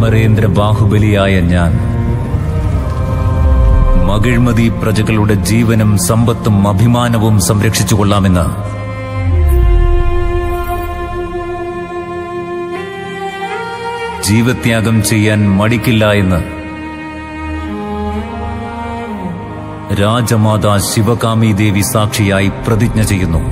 അമരേന്ദ്ര ബാഹുബലിയായ ഞാൻ മകിഴ്മതി പ്രജകളുടെ ജീവനും സമ്പത്തും അഭിമാനവും സംരക്ഷിച്ചുകൊള്ളാമെന്ന് ജീവത്യാഗം ചെയ്യാൻ മടിക്കില്ല എന്ന് രാജമാതാ ശിവകാമി ദേവി സാക്ഷിയായി പ്രതിജ്ഞ ചെയ്യുന്നു.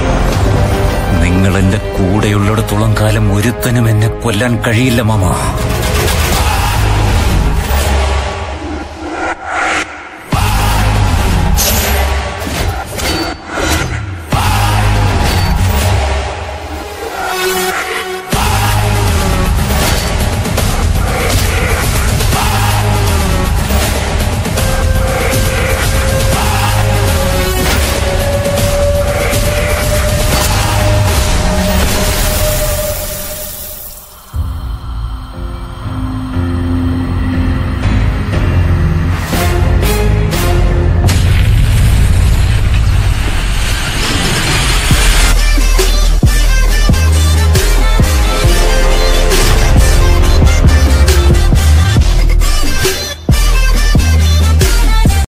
നിങ്ങൾ എന്റെ കൂടെയുള്ളിടത്തോളം കാലം ഒരുത്തനും എന്നെ കൊല്ലാൻ കഴിയില്ല മാമ.